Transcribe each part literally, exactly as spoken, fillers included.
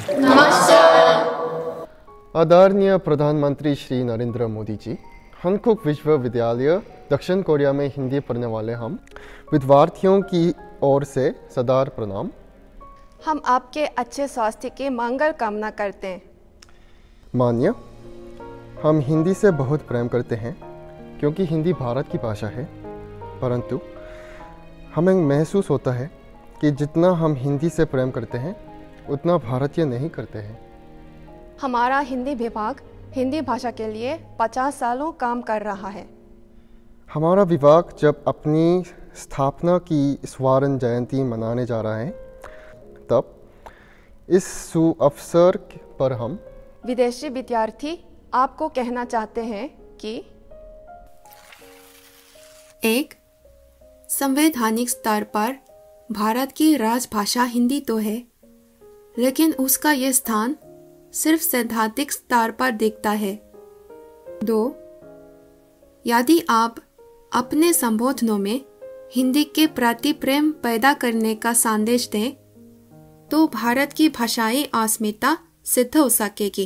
नमस्कार। आदरणीय प्रधानमंत्री श्री नरेंद्र मोदी जी, हनकुक विश्वविद्यालय दक्षिण कोरिया में हिंदी पढ़ने वाले हम विद्यार्थियों की ओर से सदार प्रणाम। हम आपके अच्छे स्वास्थ्य की मंगल कामना करते हैं। मान्य, हम हिंदी से बहुत प्रेम करते हैं क्योंकि हिंदी भारत की भाषा है, परंतु हमें महसूस होता है कि जितना हम हिंदी से प्रेम करते हैं उतना भारतीय नहीं करते हैं। हमारा हिंदी विभाग हिंदी भाषा के लिए पचास सालों काम कर रहा है। हमारा विभाग जब अपनी स्थापना की स्वर्ण जयंती मनाने जा रहा है, तब इस सुअवसर पर हम विदेशी विद्यार्थी आपको कहना चाहते हैं कि एक, संवैधानिक स्तर पर भारत की राजभाषा हिंदी तो है, लेकिन उसका ये स्थान सिर्फ सैद्धांतिक स्तर पर दिखता है। दो, यदि आप अपने संबोधनों में हिंदी के प्रति प्रेम पैदा करने का संदेश दें, तो भारत की भाषाई अस्मिता सिद्ध हो सकेगी।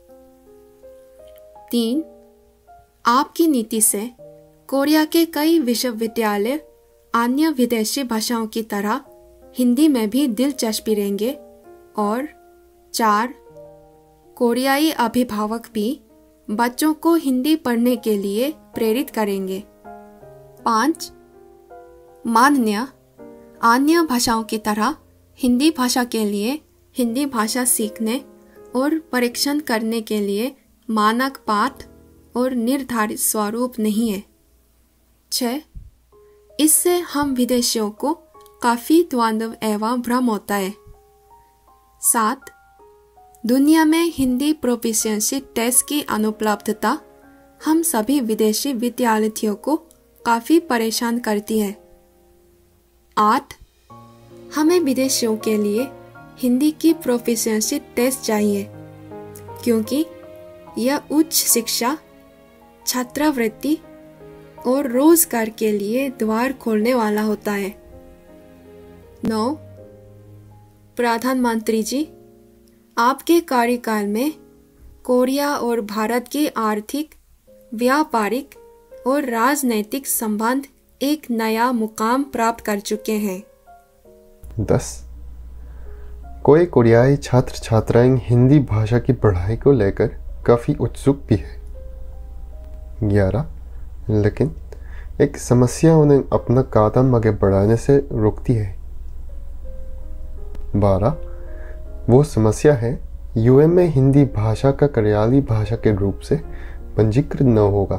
तीन, आपकी नीति से कोरिया के कई विश्वविद्यालय अन्य विदेशी भाषाओं की तरह हिंदी में भी दिलचस्पी लेंगे। और चार, कोरियाई अभिभावक भी बच्चों को हिंदी पढ़ने के लिए प्रेरित करेंगे। पाँच, माननीय अन्य भाषाओं की तरह हिंदी भाषा के लिए हिंदी भाषा सीखने और परीक्षण करने के लिए मानक पाठ और निर्धारित स्वरूप नहीं है। छः, इससे हम विदेशियों को काफ़ी द्वंद्व एवं भ्रम होता है। सात, दुनिया में हिंदी प्रोफिशिएंसी टेस्ट की अनुपलब्धता हम सभी विदेशी विद्यार्थियों को काफ़ी परेशान करती है। आठ, हमें विदेशियों के लिए हिंदी की प्रोफिशिएंसी टेस्ट चाहिए, क्योंकि यह उच्च शिक्षा, छात्रवृत्ति और रोजगार के लिए द्वार खोलने वाला होता है। नौ, प्रधानमंत्री जी, आपके कार्यकाल में कोरिया और भारत के आर्थिक, व्यापारिक और राजनैतिक संबंध एक नया मुकाम प्राप्त कर चुके हैं। दस, कोई कोरियाई छात्र छात्राएं हिंदी भाषा की पढ़ाई को लेकर काफ़ी उत्सुक भी है। ग्यारह, लेकिन एक समस्या उन्हें अपना कदम आगे बढ़ाने से रोकती है। बारह, वो समस्या है यूएन में हिंदी भाषा का कार्यालयी भाषा के रूप से पंजीकृत न होगा।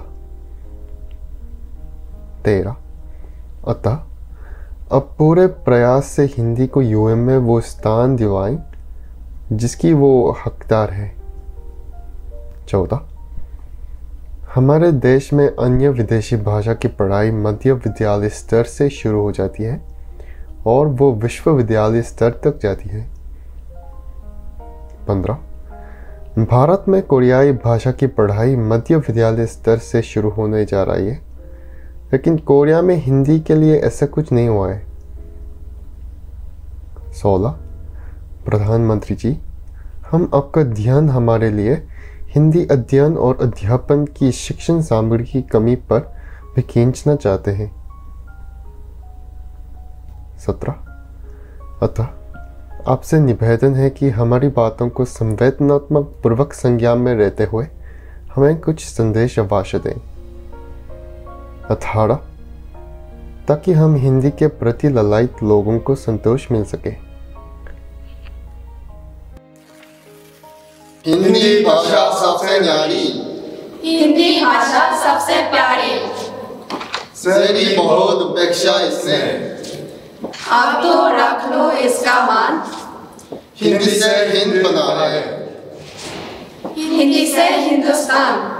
तेरह, अतः अब पूरे प्रयास से हिंदी को यूएन में वो स्थान दिलाएं जिसकी वो हकदार है। चौदह, हमारे देश में अन्य विदेशी भाषा की पढ़ाई मध्य विद्यालय स्तर से शुरू हो जाती है और वो विश्वविद्यालय स्तर तक जाती है। पंद्रह, भारत में कोरियाई भाषा की पढ़ाई मध्य विद्यालय स्तर से शुरू होने जा रही है, लेकिन कोरिया में हिंदी के लिए ऐसा कुछ नहीं हुआ है। सोलह, प्रधानमंत्री जी, हम आपका ध्यान हमारे लिए हिंदी अध्ययन और अध्यापन की शिक्षण सामग्री की कमी पर भी खींचना चाहते हैं। सत्रह, अतः आपसे निवेदन है कि हमारी बातों को संवेदनात्मक पूर्वक संज्ञान में रहते हुए हमें कुछ संदेश अवश्य दें। अठारह, ताकि हम हिंदी के प्रति ललायित लोगों को संतोष मिल सके। हिंदी भाषा सबसे न्यारी, हिंदी भाषा सबसे प्यारी, शहरी बहुत उपेक्षा इसमें, अब तो रख लो इसका मान, हिंदी से हिंद बना है, हिंदी से हिंदुस्तान।